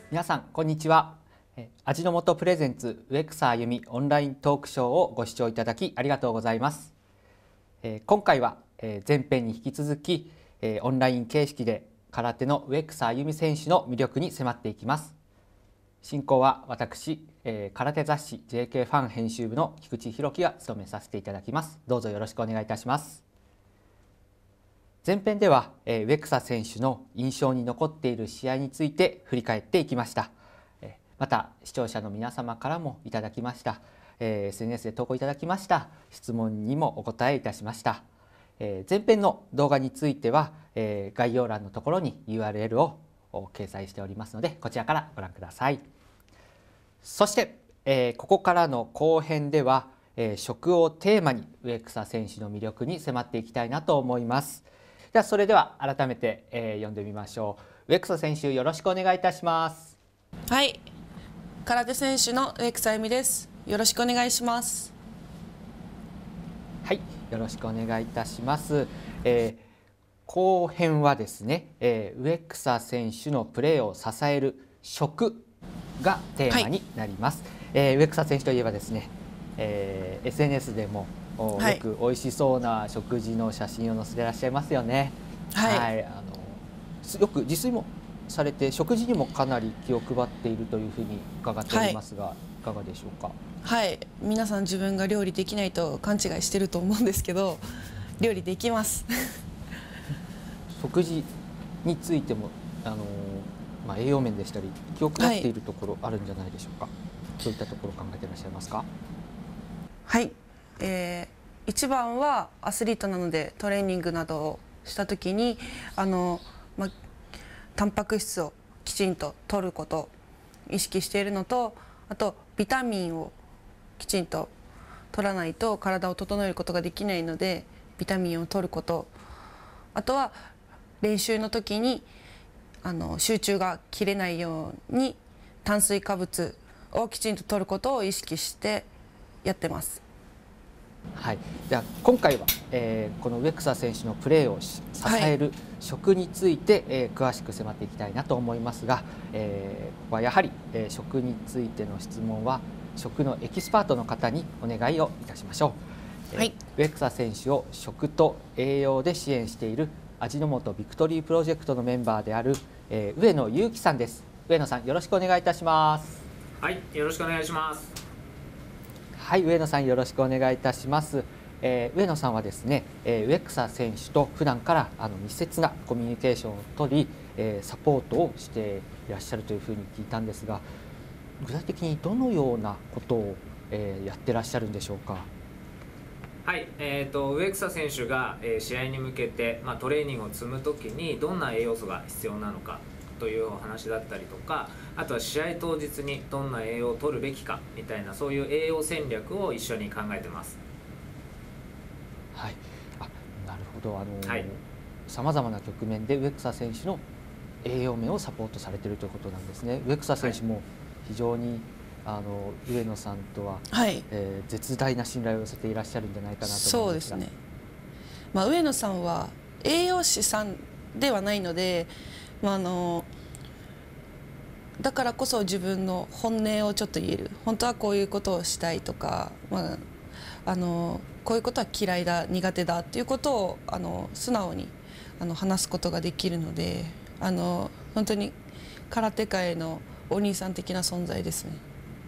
皆さんこんにちは。味の素プレゼンツ植草あゆみオンライントークショーをご視聴いただきありがとうございます。今回は前編に引き続きオンライン形式で空手の植草あゆみ選手の魅力に迫っていきます。進行は私空手雑誌 JK ファン編集部の菊池弘樹が務めさせていただきます。どうぞよろしくお願いいたします。前編では植草選手の印象に残っている試合について振り返っていきました。また視聴者の皆様からもいただきました、SNS で投稿いただきました質問にもお答えいたしました。前編の動画については概要欄のところに URL を掲載しておりますので、こちらからご覧ください。そしてここからの後編では食をテーマに植草選手の魅力に迫っていきたいなと思います。それでは改めて読んでみましょう。植草選手、よろしくお願いいたします。 はい、空手選手の植草あゆみです。よろしくお願いします。 はい、よろしくお願いいたします。後編はですね、植草選手のプレーを支える食がテーマになります。植草選手といえばですね、SNS でもよく美味しそうな食事の写真を載せていらっしゃいますよね。はい、よく自炊もされて食事にもかなり気を配っているというふうに伺っておりますが、いかがでしょうか。 はい、皆さん自分が料理できないと勘違いしてると思うんですけど、料理できます。 食事についても栄養面でしたり気を配っているところあるんじゃないでしょうか。そういったところ考えていらっしゃいますか。 はい、一番はアスリートなのでトレーニングなどをした時にタンパク質をきちんと摂ることを意識しているのと、あとビタミンをきちんと摂らないと体を整えることができないのでビタミンを摂ること、あとは練習の時に集中が切れないように炭水化物をきちんと摂ることを意識してやってます。 はい、では今回は、この植草選手のプレーを支える食について、詳しく迫っていきたいなと思いますが、ここはやはり、食についての質問は食のエキスパートの方にお願いをいたしましょう。はい、植草選手を食と栄養で支援している味の素ビクトリープロジェクトのメンバーである、上野裕樹さんです。上野さん、よろしくお願いいたします。 はい、よろしくお願いします。 はい、上野さん、よろしくお願いいたします。上野さんはですね、植草選手と普段から密接なコミュニケーションを取り、サポートをしていらっしゃるというふうに聞いたんですが、具体的にどのようなことを、やってらっしゃるんでしょうか。 はい、植草選手が、試合に向けて、トレーニングを積むときにどんな栄養素が必要なのかというお話だったりとか、あとは試合当日にどんな栄養を取るべきかみたいな、そういう栄養戦略を一緒に考えてます。 はい、なるほど。さまざまな局面で植草選手の栄養面をサポートされているということなんですね。植草選手も非常に上野さんとは、絶大な信頼を寄せていらっしゃるんじゃないかなと思いますが。そうですね。 上野さんは栄養士さんではないので、だからこそ自分の本音をちょっと言える。本当はこういうことをしたいとか、こういうことは嫌いだ、苦手だっていうことを素直に話すことができるので、本当に空手界のお兄さん的な存在ですね。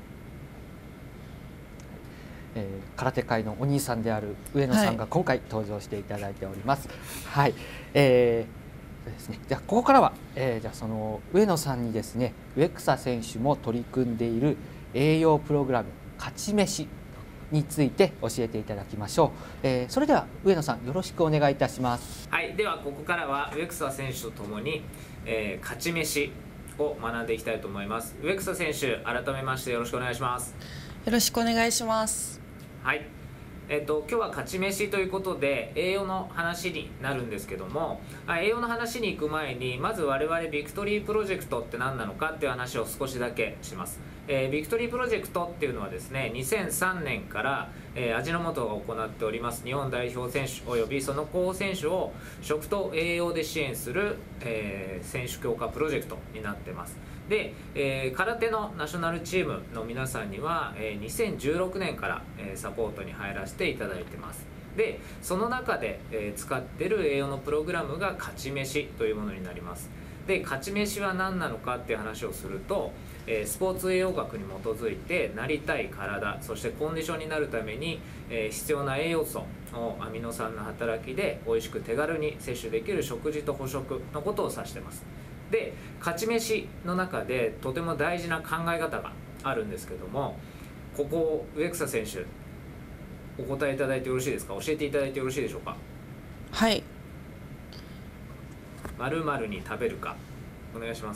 空手界のお兄さんである上野さんが今回登場していただいております。はい、ですね、じゃあここからは、じゃあその上野さんにですね、植草選手も取り組んでいる栄養プログラム勝ち飯について教えていただきましょう。それでは上野さん、よろしくお願いいたします。 はい、ではここからは植草選手とともに、勝ち飯を学んでいきたいと思います。植草選手、改めましてよろしくお願いします。 よろしくお願いします。 はい、今日は勝ち飯ということで栄養の話になるんですけども、栄養の話に行く前にまず我々ビクトリープロジェクトって何なのかっていう話を少しだけします。 ビクトリープロジェクトっていうのはですね、2003年から、味の素が行っております日本代表選手およびその候補選手を食と栄養で支援する、選手強化プロジェクトになってます。で、空手のナショナルチームの皆さんには、2016年から、サポートに入らせていただいてます。でその中で、使ってる栄養のプログラムが勝ち飯というものになります。で勝ち飯は何なのかっていう話をすると、スポーツ栄養学に基づいてなりたい体、そしてコンディションになるために、必要な栄養素をアミノ酸の働きで美味しく手軽に摂取できる食事と補食のことを指してます。で勝ち飯の中でとても大事な考え方があるんですけども、ここ植草選手お答えいただいてよろしいですか？教えていただいてよろしいでしょうか？ はい。 〇〇に食べるか、お願いします。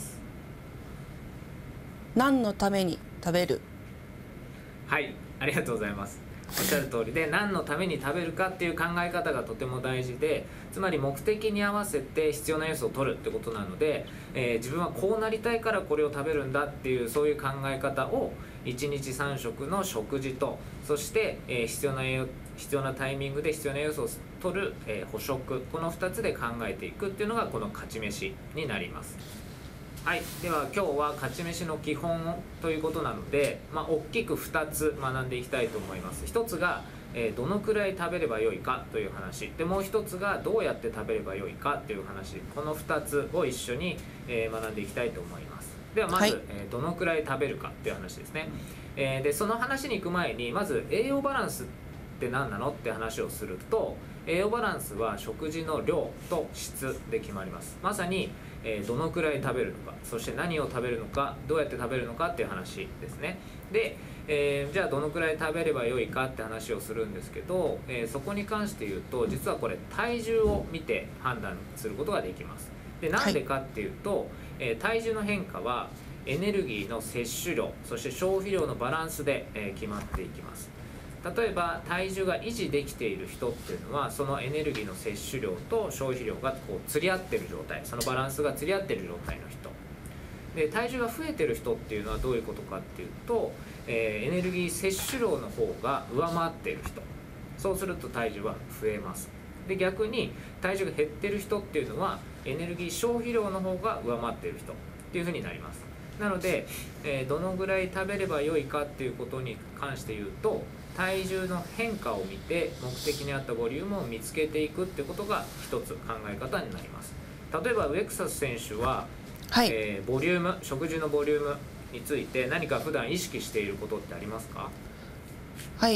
何のために食べる？ はい、ありがとうございます。おっしゃる通りで、何のために食べるかっていう考え方がとても大事で、つまり目的に合わせて必要な要素を取るってことなので、自分はこうなりたいからこれを食べるんだっていうそういう考え方を1日3食の食事と、そして、必要なタイミングで必要な要素を取る、補食、この2つで考えていくっていうのがこの勝ち飯になります。はい、では今日は勝ち飯の基本をということなので、大きく2つ学んでいきたいと思います。1つが、どのくらい食べればよいかという話で、もう1つがどうやって食べればよいかという話、この2つを一緒に、学んでいきたいと思います。ではまず、 はい、 どのくらい食べるかっていう話ですね。でその話に行く前にまず栄養バランスって何なのって話をすると、栄養バランスは食事の量と質で決まります。まさにどのくらい食べるのか、そして何を食べるのか、どうやって食べるのかっていう話ですね。で、じゃあどのくらい食べればよいかって話をするんですけど、そこに関して言うと実はこれ体重を見て判断することができます。でなんでかっていうと、体重の変化はエネルギーの摂取量、そして消費量のバランスで、決まっていきます。例えば体重が維持できている人っていうのは、そのエネルギーの摂取量と消費量がこう釣り合ってる状態、そのバランスが釣り合ってる状態の人で、体重が増えてる人っていうのはどういうことかっていうと、エネルギー摂取量の方が上回っている人、そうすると体重は増えます。で逆に体重が減ってる人っていうのはエネルギー消費量の方が上回っている人っていうふうになります。なので、どのぐらい食べればよいかっていうことに関して言うと、体重の変化を見て目的に合ったボリュームを見つけていくっていうことが一つ考え方になります。例えば植草選手は、 はい、 ボリューム、食事のボリュームについて何か普段意識していることってありますか？ はい、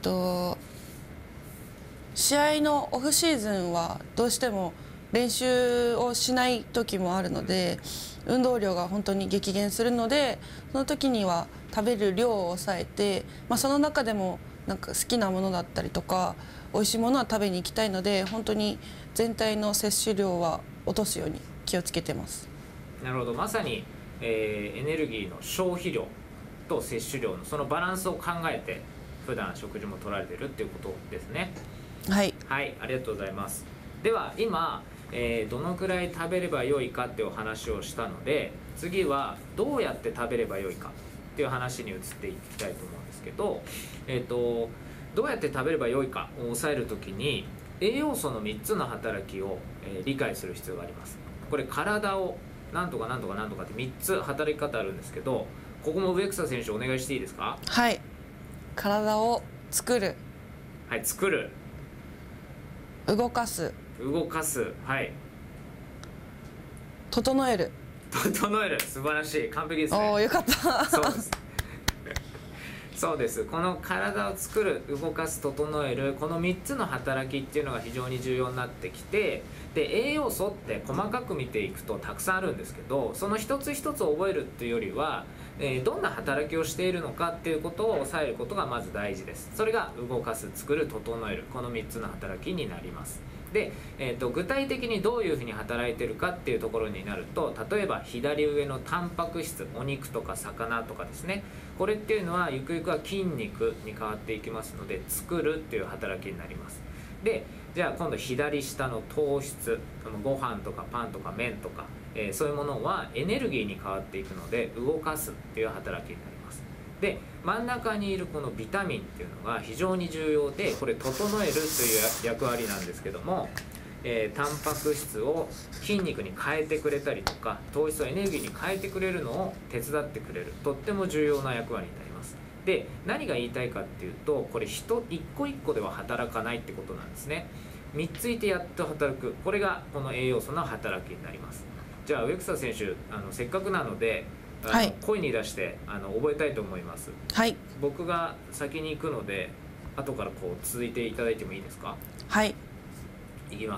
試合のオフシーズンはどうしても練習をしない時もあるので、運動量が本当に激減するので、その時には食べる量を抑えて、その中でもなんか好きなものだったりとか美味しいものは食べに行きたいので、本当に全体の摂取量は落とすように気をつけてます。 なるほど、まさに、エネルギーの消費量と摂取量のそのバランスを考えて普段食事も取られてるっていうことですね。 はい、 はい、ありがとうございます。では今、どのくらい食べればよいかっていうお話をしたので、次はどうやって食べればよいかっていう話に移っていきたいと思うんですけど、どうやって食べればよいかを抑えるときに栄養素の3つの働きを、理解する必要があります。これ体をなんとかなんとかなんとかって3つ働き方あるんですけど、ここも植草選手お願いしていいですか？ はい、体を作る、 はい、作る、 動かす、 動かす、はい、 整える。 整える、素晴らしい、完璧ですね。 おー、よかったそうですそうです。この体を作る、動かす、整える、この3つの働きっていうのが非常に重要になってきて、で栄養素って細かく見ていくとたくさんあるんですけど、その一つ一つを覚えるっていうよりは、どんな働きをしているのかっていうことを抑えることがまず大事です。それが動かす、作る、整える、この3つの働きになります。で、具体的にどういうふうに働いてるかっていうところになると、例えば左上のタンパク質、お肉とか魚とかですね、これっていうのはゆくゆくは筋肉に変わっていきますので、作るっていう働きになります。でじゃあ今度左下の糖質、ご飯とかパンとか麺とか、そういうものはエネルギーに変わっていくので動かすっていう働きになります。 で真ん中にいるこのビタミンっていうのが非常に重要で、これ整えるという役割なんですけども、タンパク質を筋肉に変えてくれたりとか糖質をエネルギーに変えてくれるのを手伝ってくれる、とっても重要な役割になります。で何が言いたいかっていうと、これ一個一個では働かないってことなんですね。3ついてやっと働く、これがこの栄養素の働きになります。じゃあ植草選手、せっかくなのではい、 声に出して覚えたいと思います。 はい、 僕が先に行くので後からこう続いていただいてもいいですか。 はい、 いきます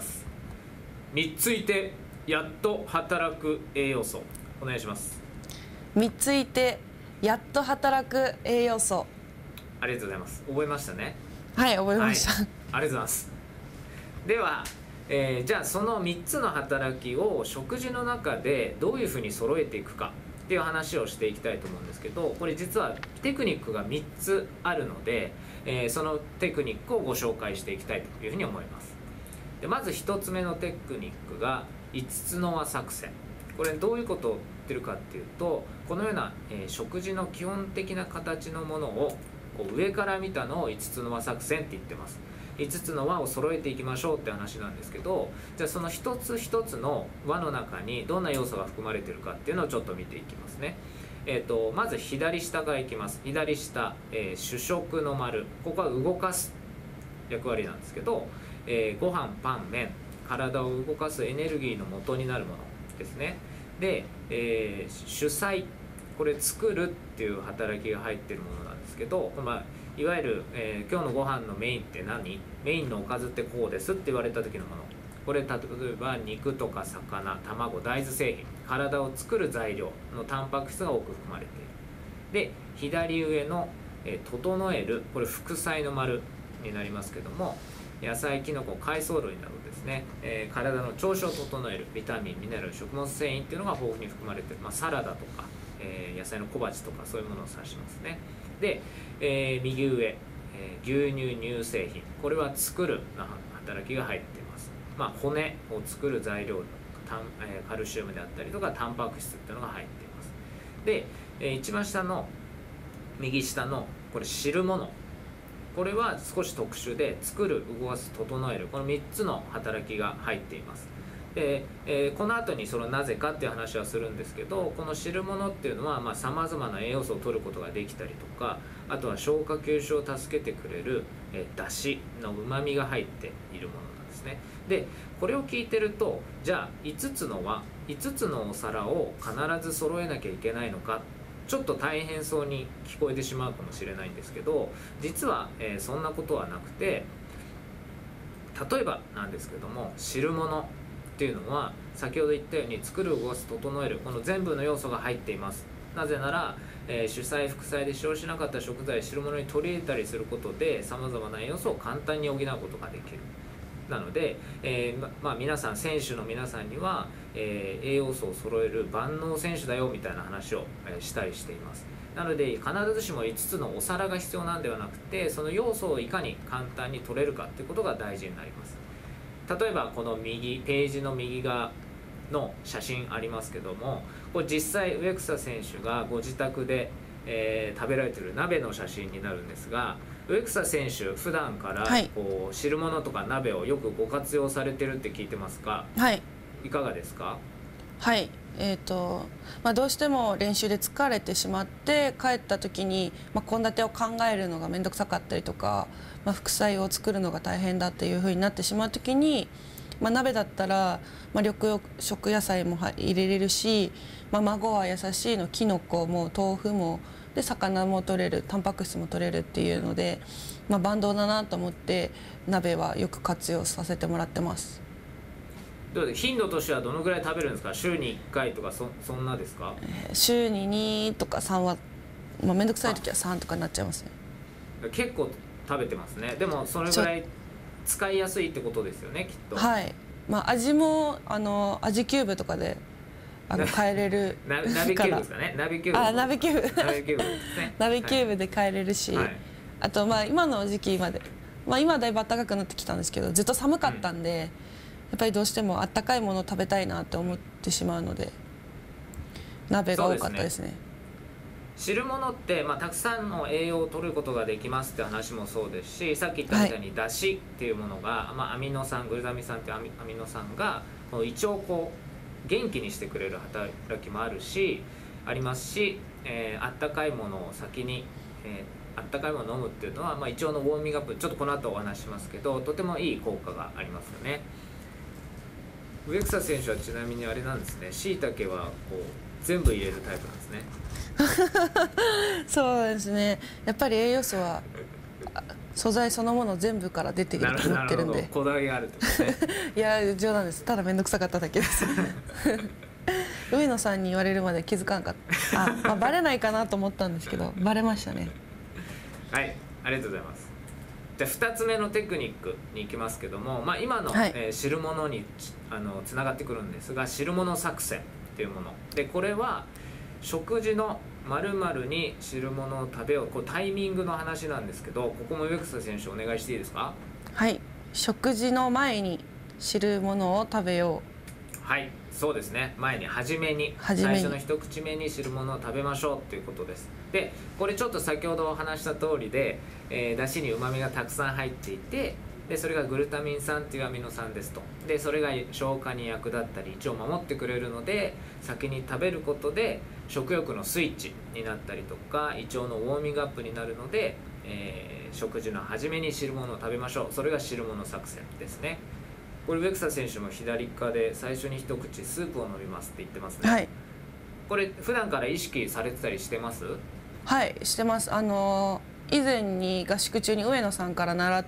。3ついてやっと働く栄養素、お願いします。 3ついてやっと働く栄養素。 ありがとうございます。覚えましたね。 はい、覚えました、 はい、ありがとうございます。では、じゃあその3つの働きを食事の中でどういうふうに揃えていくかっていう話をしていきたいと思うんですけど、これ実はテクニックが3つあるので、そのテクニックをご紹介していきたいというふうに思います。でまず1つ目のテクニックが5つの輪作戦。これどういうことを言ってるかっていうと、このような、食事の基本的な形のものをこう上から見たのを5つの輪作戦って言ってます。5つの輪を揃えていきましょうって話なんですけど、じゃあその一つ一つの輪の中にどんな要素が含まれているかっていうのをちょっと見ていきますね。まず左下からいきます。左下、主食の丸、ここは動かす役割なんですけど、ご飯、パン、麺、体を動かすエネルギーの元になるものですね。で、主菜、これ作るっていう働きが入っているものなんですけど、いわゆる、今日のご飯のメインって何？メインのおかずってこうですって言われた時のもの。これ例えば肉とか魚、卵、大豆製品、体を作る材料のタンパク質が多く含まれている。で、左上の、整える、これ副菜の丸になりますけども、野菜、きのこ、海藻類などですね、体の調子を整えるビタミン、ミネラル、食物繊維っていうのが豊富に含まれている、サラダとか、野菜の小鉢とかそういうものを指しますね。で、右上、牛乳、乳製品、これは作るの働きが入っています。骨を作る材料、カルシウムであったりとかタンパク質っていうのが入っています。で、一番下の右下のこれ汁物、これは少し特殊で作る、動かす、整える、この3つの働きが入っています。で、この後にそのなぜかっていう話はするんですけど、この汁物っていうのはさまざまな栄養素を取ることができたりとか、あとは消化吸収を助けてくれる、だしのうまみが入っているものなんですね。でこれを聞いてると、じゃあ5つの輪、5つのお皿を必ず揃えなきゃいけないのか、ちょっと大変そうに聞こえてしまうかもしれないんですけど、実は、そんなことはなくて、例えばなんですけども、汁物っていうのは先ほど言ったように作る、動かす、整える、この全部の要素が入っています。なぜなら、主菜副菜で使用しなかった食材、汁物に取り入れたりすることでさまざまな栄養素を簡単に補うことができる。なので、皆さん、選手の皆さんには、栄養素を揃える万能選手だよみたいな話を、したりしています。なので必ずしも5つのお皿が必要なんではなくて、その要素をいかに簡単に取れるかっていうことが大事になります。例えばこのページの右側の写真ありますけども、これ実際植草選手がご自宅で、食べられている鍋の写真になるんですが、植草選手普段からこう汁物とか鍋をよくご活用されてるって聞いてますが、 はい、 いかがですか？ はい、どうしても練習で疲れてしまって帰った時に献立を考えるのが面倒くさかったりとか、副菜を作るのが大変だっていう風になってしまう時に、鍋だったら、緑色野菜も入れれるし、孫は優しいのきのこも豆腐もで魚も取れる、タンパク質も取れるっていうので、万能だなと思って鍋はよく活用させてもらってます。 どうです？頻度としてはどのぐらい食べるんですか？週に1回とか そんなですか？ 週に2とか3は、面倒くさい時は3とかになっちゃいますね。 結構食べてますね。でもそれぐらい使いやすいってことですよね、きっと。 はい、味も味キューブとかで変えれる鍋キューブですかね。鍋キューブ。 鍋キューブですね。 鍋キューブで変えれるし、はい、あと今の時期まで、今だいぶ暖かくなってきたんですけど、ずっと寒かったんで、やっぱりどうしてもあったかいものを食べたいなって思ってしまうので、鍋が多かったですね。 汁物って、たくさんの栄養を取ることができますって話もそうですし、さっき言ったみたいにだしっていうものが、アミノ酸グルタミン酸っていうアミノ酸がこの胃腸をこう元気にしてくれる働きもありますし、あったかいものを先に、あったかいものを飲むっていうのは、胃腸のウォーミングアップ、ちょっとこの後お話ししますけど、とてもいい効果がありますよね。植草選手はちなみにあれなんですね、しいたけはこう全部入れるタイプなんですね。 そうですね、やっぱり栄養素は素材そのもの全部から出ていると思ってるんで。 こだわりがあるってことね。 いや冗談です。ただ面倒くさかっただけです上野さんに言われるまで気づかなかった。バレないかなと思ったんですけどバレましたね。 はい、ありがとうございます。じゃあ2つ目のテクニックに行きますけども、今の、汁物につながってくるんですが、汁物作戦っていうもので、これは食事の〇〇に汁物を食べよう、こうタイミングの話なんですけど、ここも植草選手お願いしていいですか。 はい、食事の前に汁物を食べよう。 はい、そうですね、前に初めに最初の一口目に汁物を食べましょうっていうことです。でこれちょっと先ほどお話した通りで、だしにうまみがたくさん入っていて、でそれがグルタミン酸っていうアミノ酸ですと。でそれが消化に役立ったり胃腸を守ってくれるので、先に食べることで食欲のスイッチになったりとか、胃腸のウォーミングアップになるので、食事の初めに汁物を食べましょう。それが汁物作戦ですね。これ植草選手も左側で最初に一口スープを飲みますって言ってますね。 はい、 これ普段から意識されてたりしてます？ はい、してます。以前に合宿中に上野さんから習って、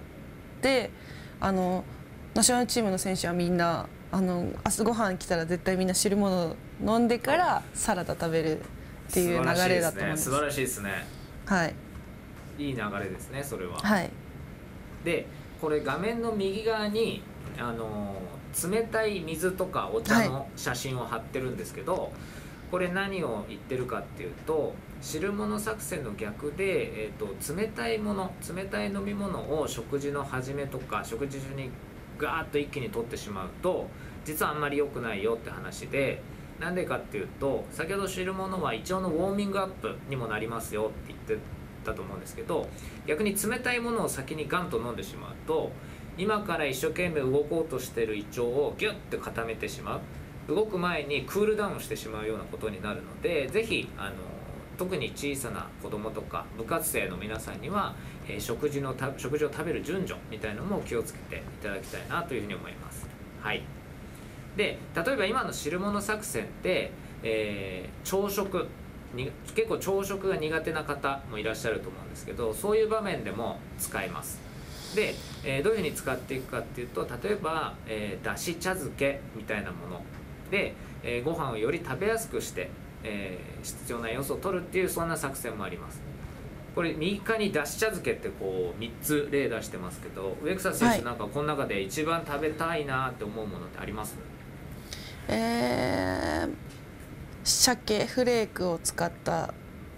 ナショナルチームの選手はみんな朝ごはん来たら絶対みんな汁物を飲んでからサラダ食べるっていう流れだと思います。 素晴らしいですね。 はい、 いい流れですね、それは。 はい。 でこれ画面の右側に冷たい水とかお茶の写真を貼ってるんですけど、これ何を言ってるかっていうと、汁物作戦の逆で、冷たいもの、冷たい飲み物を食事の始めとか食事中にガーッと一気に取ってしまうと実はあんまり良くないよって話で、なんでかっていうと、先ほど汁物は胃腸のウォーミングアップにもなりますよって言ってたと思うんですけど、逆に冷たいものを先にガンと飲んでしまうと、今から一生懸命動こうとしている胃腸をギュッて固めてしまう、動く前にクールダウンしてしまうようなことになるので、ぜひ特に小さな子供とか部活生の皆さんには、食事を食べる順序みたいなのも気をつけていただきたいなというふうに思います。はい。で例えば今の汁物作戦って、朝食に結構朝食が苦手な方もいらっしゃると思うんですけど、そういう場面でも使えます。で、どういうふうに使っていくかっていうと、例えば、だし茶漬けみたいなもので、ご飯をより食べやすくして、必要な要素を取るっていう、そんな作戦もあります。これ右側にだし茶漬けってこう3つ例出してますけど、植草選手なんかこの中で一番食べたいなって思うものってあります？ 鮭フレークを使った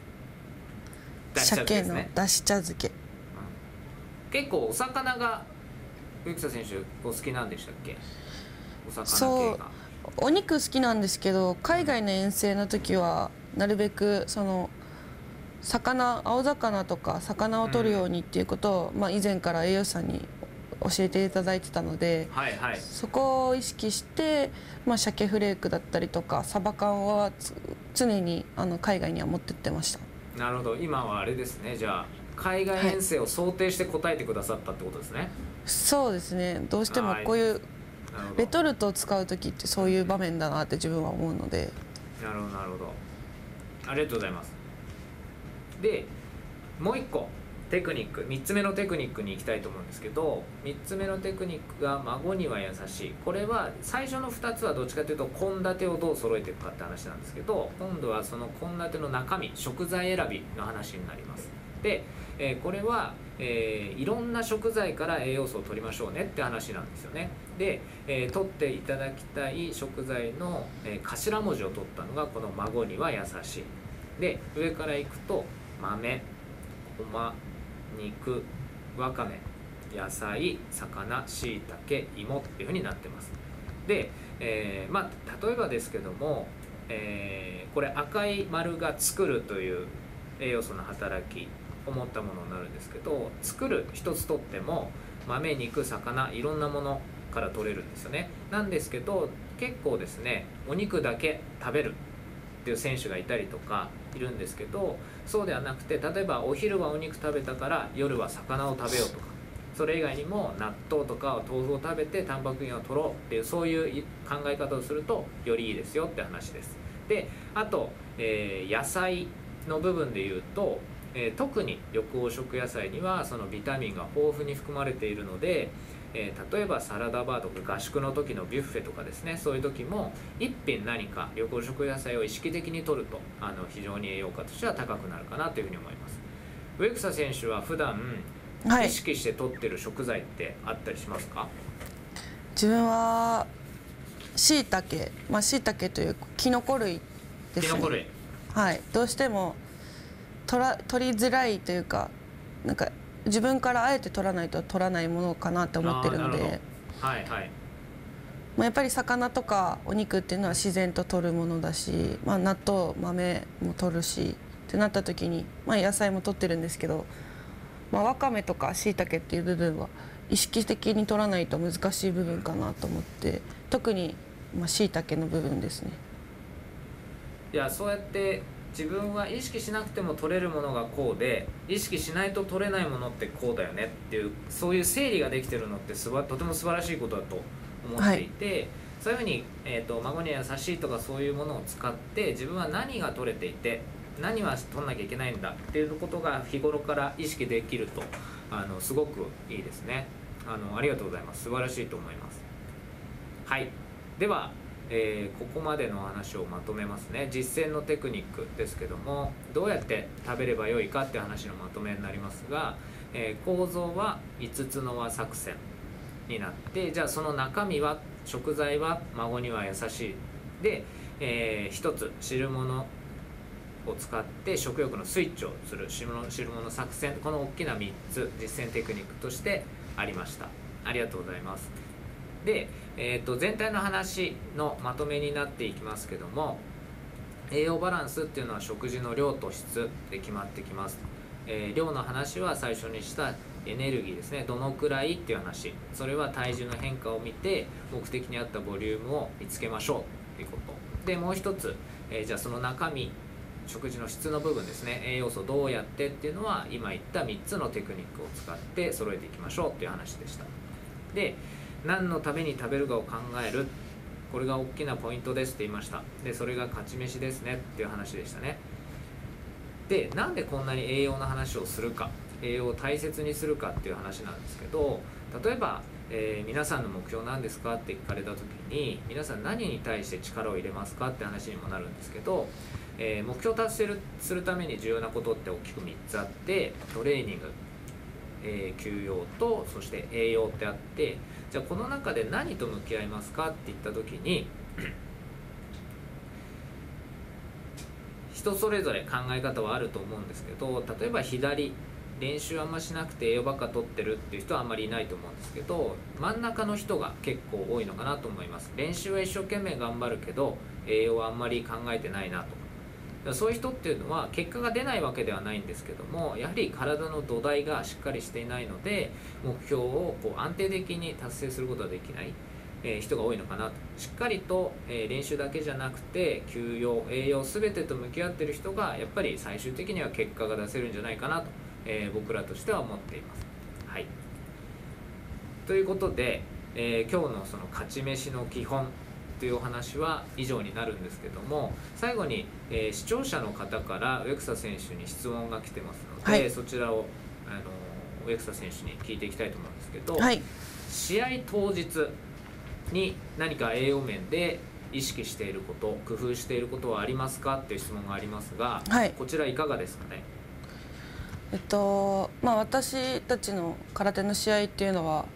鮭のだし茶漬け。 結構お魚が植草選手お好きなんでしたっけ？お魚系が。 お肉好きなんですけど、海外の遠征の時はなるべくその青魚とか魚を取るようにっていうことを、以前から栄養士さんに教えていただいてたので、そこを意識して、鮭フレークだったりとかサバ缶は常に海外には持ってってました。 なるほど。今はあれですね、じゃあ海外遠征を想定して答えてくださったってことですね。 そうですね。どうしてもこういうレトルトを使う時ってそういう場面だなって自分は思うので。 なるほどなるほど、ありがとうございます。でもう一個テクニック、3つ目のテクニックに行きたいと思うんですけど、3つ目のテクニックが孫には優しい。これは最初の2つはどっちかというと献立をどう揃えていくかって話なんですけど、今度はその献立の中身、食材選びの話になります。で、これは、いろんな食材から栄養素を取りましょうねって話なんですよね。で、取っていただきたい食材の、頭文字を取ったのがこの孫には優しい。で上からいくと豆、ごま、肉、わかめ、野菜、魚、しいたけ、芋っていうふうになってます。で、例えばですけども、これ赤い丸が作るという栄養素の働きを持ったものになるんですけど、作る一つとっても豆、肉、魚、いろんなものから取れるんですよね。なんですけど結構ですね、お肉だけ食べるっていう選手がいたりとかいるんですけど、そうではなくて、例えばお昼はお肉食べたから夜は魚を食べようとか、それ以外にも納豆とか豆腐を食べてタンパク源を取ろうっていう、そういう考え方をするとよりいいですよって話です。であと、野菜の部分でいうと、特に緑黄色野菜にはそのビタミンが豊富に含まれているので、例えばサラダバーとか合宿の時のビュッフェとかですね、そういう時も一品何か緑黄色野菜を意識的に摂ると非常に栄養価としては高くなるかなというふうに思います。植草選手は普段意識して摂ってる食材ってあったりしますか？ 自分は椎茸、椎茸というキノコ類ですね。 キノコ類、 はい、どうしても取りづらいというか、なんか自分からあえて取らないと取らないものかなって思ってるので、 はいはい、 やっぱり魚とかお肉っていうのは自然と取るものだし、納豆豆も取るしってなった時に、野菜も取ってるんですけど、わかめとか椎茸っていう部分は意識的に取らないと難しい部分かなと思って、特に椎茸の部分ですね。 いや、そうやって自分は意識しなくても取れるものがこうで、意識しないと取れないものってこうだよねっていう、そういう整理ができてるのってとても素晴らしいことだと思っていて、はい、そういうふうに、孫に優しいとかそういうものを使って自分は何が取れていて何は取んなきゃいけないんだっていうことが日頃から意識できるとすごくいいですね。ありがとうございます。素晴らしいと思います。はい、では、ここまでの話をまとめますね。実践のテクニックですけども、どうやって食べればよいかっていう話のまとめになりますが、構造は5つの輪作戦になって、じゃあその中身は、食材は孫には優しいで、一つ汁物を使って食欲のスイッチをする汁物作戦、この大きな3つ実践テクニックとしてありました。ありがとうございます。で、全体の話のまとめになっていきますけども、栄養バランスっていうのは食事の量と質で決まってきます。量の話は最初にしたエネルギーですね。どのくらいっていう話、それは体重の変化を見て目的に合ったボリュームを見つけましょうということで、もう一つ、じゃあその中身、食事の質の部分ですね、栄養素どうやってっていうのは今言った3つのテクニックを使って揃えていきましょうっていう話でした。で、何のために食べるかを考える、これが大きなポイントですって言いました。で、それが勝ち飯ですねっていう話でしたね。で、なんでこんなに栄養の話をするか、栄養を大切にするかっていう話なんですけど、例えば、皆さんの目標なんですかって聞かれた時に、皆さん何に対して力を入れますかって話にもなるんですけど、目標達成するために重要なことって大きく3つあって、トレーニング、休養とそして栄養ってあって、じゃあこの中で何と向き合いますかって言った時に人それぞれ考え方はあると思うんですけど、例えば左、練習あんましなくて栄養ばっか取ってるっていう人はあんまりいないと思うんですけど、真ん中の人が結構多いのかなと思います。練習は一生懸命頑張るけど栄養はあんまり考えてないなとか、そういう人っていうのは結果が出ないわけではないんですけども、やはり体の土台がしっかりしていないので目標を安定的に達成することができない人が多いのかなと。しっかりと練習だけじゃなくて休養、栄養全てと向き合っている人がやっぱり最終的には結果が出せるんじゃないかなと、僕らとしては思っています。はい、ということで、今日のその勝ち飯の基本というお話は以上になるんですけども、最後に、視聴者の方から植草選手に質問が来てますので、はい、そちらを植草選手に聞いていきたいと思うんですけど、はい、試合当日に何か栄養面で意識していること、工夫していることはありますかっていう質問がありますが、はい、こちらいかがですかね。 私たちの空手の試合っていうのは、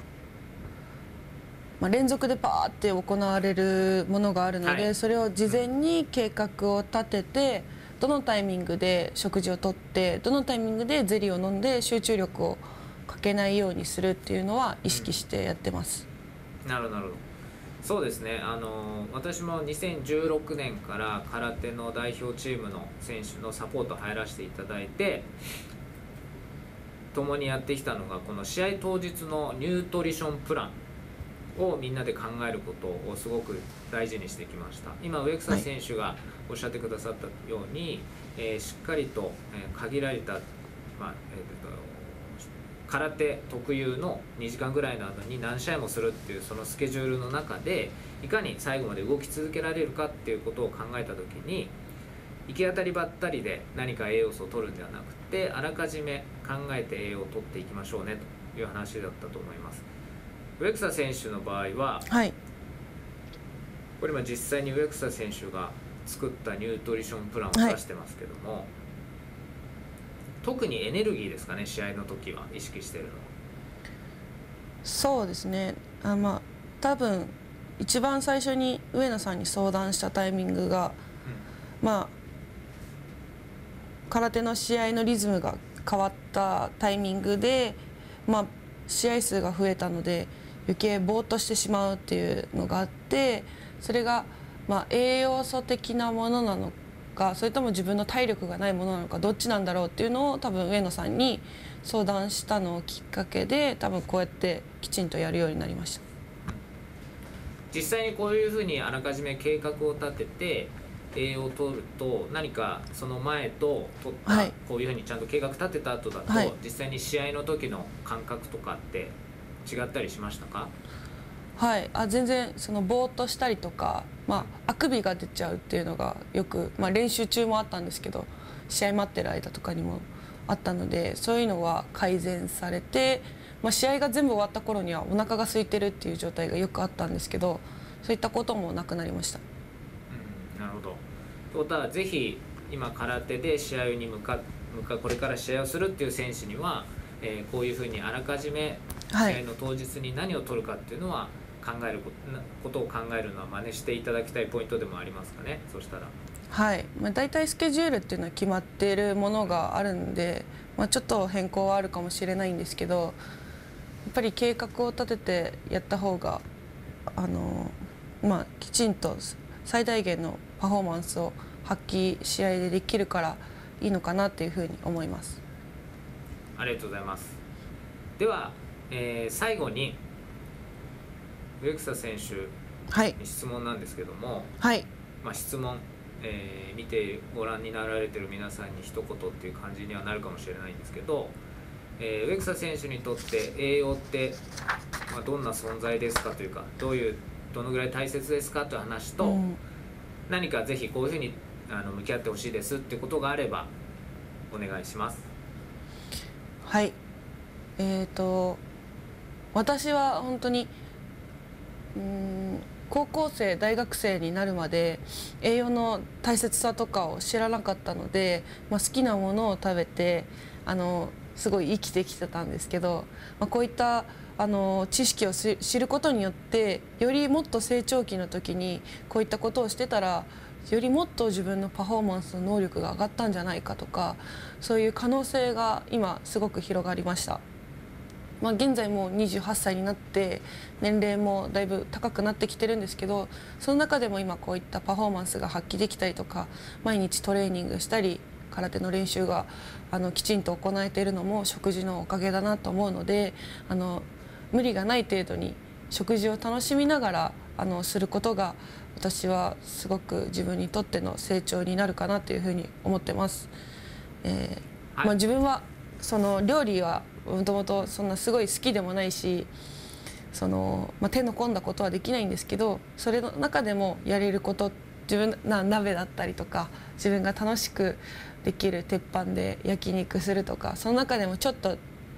連続でパーって行われるものがあるので、はい、それを事前に計画を立てて、どのタイミングで食事をとって、どのタイミングでゼリーを飲んで集中力をかけないようにするっていうのは意識してやってます。 なるほどなるほど。 そうですね、私も2016年から空手の代表チームの選手のサポート入らせていただいて、共にやってきたのがこの試合当日のニュートリションプランをみんなで考えることをすごく大事にしてきました。今植草選手がおっしゃってくださったように、しっかりと限られた、空手特有の2時間ぐらいの後に何試合もするっていうそのスケジュールの中でいかに最後まで動き続けられるかっていうことを考えた時に、行き当たりばったりで何か栄養素を取るんではなくて、あらかじめ考えて栄養を取っていきましょうねという話だったと思います。植草選手の場合は、 はい、 これ今実際に植草選手が作ったニュートリションプランを出してますけども、はい、特にエネルギーですかね、試合の時は意識してるのは。 そうですね、多分一番最初に上野さんに相談したタイミングが、空手の試合のリズムが変わったタイミングで、試合数が増えたので余計ぼーっとしてしまうっていうのがあって、それが栄養素的なものなのか、それとも自分の体力がないものなのか、どっちなんだろうっていうのを多分上野さんに相談したのをきっかけで、多分こうやってきちんとやるようになりました。 実際にこういうふうにあらかじめ計画を立てて栄養を取ると、何かその前と取った、 はい、 こういうふうにちゃんと計画立てた後だと、 はい、 実際に試合の時の感覚とかって違ったりしましたか？ はい、全然そのぼーっとしたりとか、あくびが出ちゃうっていうのがよく、練習中もあったんですけど、試合待ってる間とかにもあったので、そういうのは改善されて、試合が全部終わった頃にはお腹が空いてるっていう状態がよくあったんですけど、そういったこともなくなりました。 なるほど。ということは、ぜひ今空手で試合にこれから試合をするっていう選手には、こういうふうにあらかじめ試合の当日に何を取るかっていうのはことを考えるのは真似していただきたいポイントでもありますかね。そしたら、 はい、だいたいスケジュールっていうのは決まっているものがあるんで、ちょっと変更はあるかもしれないんですけど、やっぱり計画を立ててやった方がきちんと最大限のパフォーマンスを発揮試合でできるからいいのかなっていうふうに思います。 ありがとうございます。では、最後に植草選手に質問なんですけども、 はい、 質問、見てご覧になられてる皆さんに一言っていう感じにはなるかもしれないんですけど、植草選手にとって栄養って、どんな存在ですかというか、どのぐらい大切ですかという話と、何かぜひこういうふうに向き合ってほしいですっていうことがあればお願いします。 はい、私は本当に高校生大学生になるまで栄養の大切さとかを知らなかったので、好きなものを食べてすごい生きてきてたんですけど、こういった知識を知ることによって、よりもっと成長期の時にこういったことをしてたら、よりもっと自分のパフォーマンスの能力が上がったんじゃないかとか、そういう可能性が今すごく広がりました。現在もう28歳になって年齢もだいぶ高くなってきてるんですけど、その中でも今こういったパフォーマンスが発揮できたりとか、毎日トレーニングしたり空手の練習がきちんと行えているのも食事のおかげだなと思うので、無理がない程度に食事を楽しみながらすることが、私はすごく自分にとっての成長になるかなというふうに思ってます。自分はその料理はもともとそんなすごい好きでもないし、手の込んだことはできないんですけど、それの中でもやれること、鍋だったりとか、自分が楽しくできる鉄板で焼肉するとか、その中でもちょっと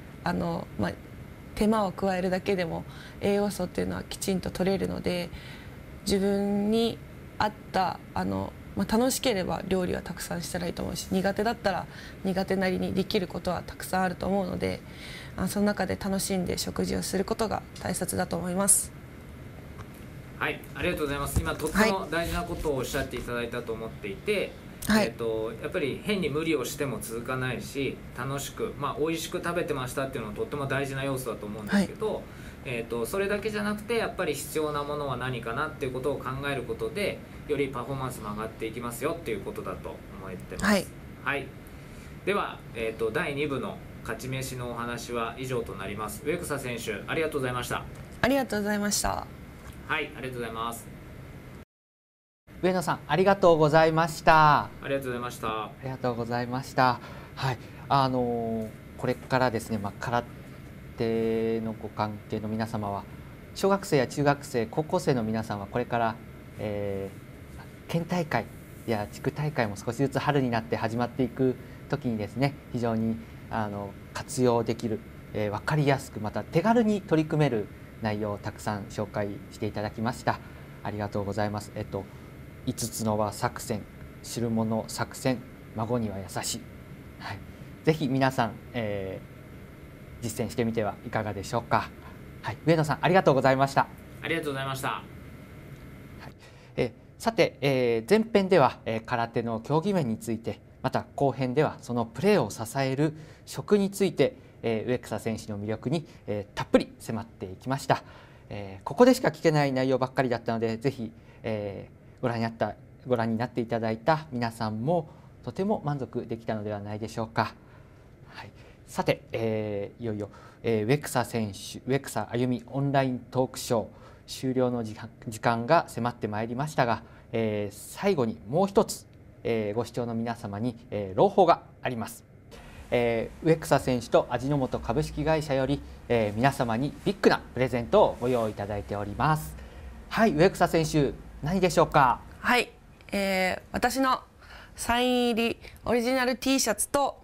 手間を加えるだけでも栄養素っていうのはきちんと取れるので、自分に合った楽しければ料理はたくさんしたらいいと思うし、苦手だったら苦手なりにできることはたくさんあると思うので、その中で楽しんで食事をすることが大切だと思います。 はい、ありがとうございます。今とっても大事なことをおっしゃっていただいたと思っていて、やっぱり変に無理をしても続かないし、楽しく、美味しく食べてましたっていうのはとっても大事な要素だと思うんですけど、 それだけじゃなくてやっぱり必要なものは何かなっていうことを考えることでよりパフォーマンスも上がっていきますよっていうことだと思ってます。 はい、 はい、では、第2部の勝ち飯のお話は以上となります。植草選手ありがとうございました。 ありがとうございました。 はい、ありがとうございます。 上野さんありがとうございました。 ありがとうございました。 ありがとうございました。はい、これからですね、空手のご関係の皆様は小学生や中学生、高校生の皆さんはこれから、県大会や地区大会も少しずつ春になって始まっていく時にですね、非常に活用できる、分かりやすくまた手軽に取り組める内容をたくさん紹介していただきました。ありがとうございます。5つの輪作戦、知るもの作戦、孫には優しい、はい、ぜひ皆さん、実践してみてはいかがでしょうか。はい、上野さんありがとうございました。 ありがとうございました。はい、さて、前編では、空手の競技面について、また後編ではそのプレーを支える食について、植草選手の魅力に、たっぷり迫っていきました。ここでしか聞けない内容ばっかりだったので、ぜひ、ご覧になっていただいた皆さんもとても満足できたのではないでしょうか。はい、さて、いよいよ、植草あゆみオンライントークショー終了の時間が迫ってまいりましたが、最後にもう一つ、ご視聴の皆様に、朗報があります。植草選手と味の素株式会社より、皆様にビッグなプレゼントをご用意いただいております。はい、植草選手何でしょうか。 はい、私のサイン入りオリジナル T シャツと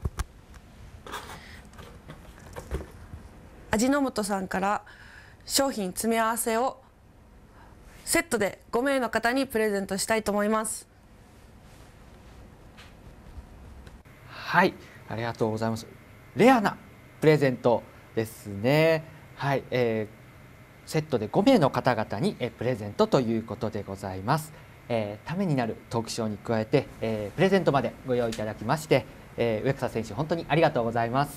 味の素さんから商品詰め合わせをセットで5名の方にプレゼントしたいと思います。 はい、ありがとうございます。レアなプレゼントですね。はい、セットで5名の方々にプレゼントということでございます。ためになるトークショーに加えて、プレゼントまでご用意いただきまして、植草選手本当にありがとうございます。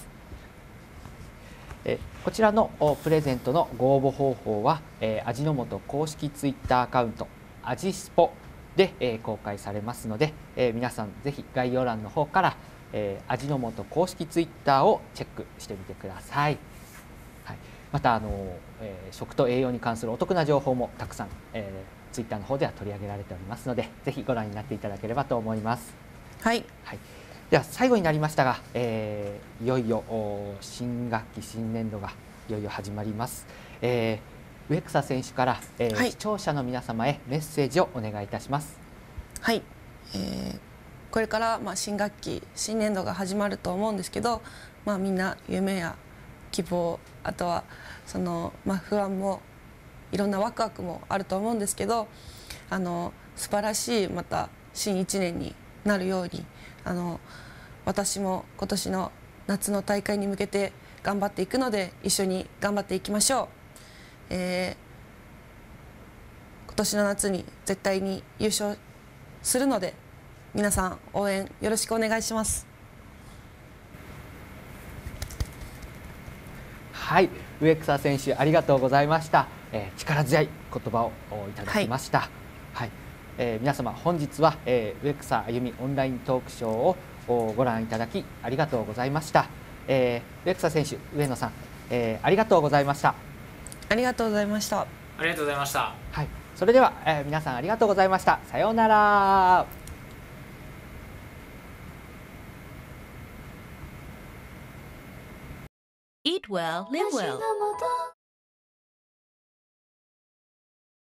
こちらのプレゼントのご応募方法は、味の素公式ツイッターアカウント味スポで、公開されますので、皆さんぜひ概要欄の方から、味の素公式ツイッターをチェックしてみてください。はい、また食と栄養に関するお得な情報もたくさん、ツイッターの方では取り上げられておりますので、ぜひご覧になっていただければと思います。 はい、 はい、では最後になりましたが、いよいよ新学期新年度がいよいよ始まります。植草選手から、はい、視聴者の皆様へメッセージをお願いいたします。 はい、これから、新学期新年度が始まると思うんですけど、みんな夢や希望、あとはその、不安もいろんなワクワクもあると思うんですけど、素晴らしいまた新1年になるように私も今年の夏の大会に向けて頑張っていくので一緒に頑張っていきましょう。今年の夏に絶対に優勝するので皆さん応援よろしくお願いします。 はい、植草選手ありがとうございました。力強い言葉をいただきました。はい、皆様本日は、植草あゆみオンライントークショーをご覧いただきありがとうございました。植草選手、上野さん、ありがとうございました。 ありがとうございました。 ありがとうございました。 はい、それでは、皆さんありがとうございました。さようなら。 Eat well, live well.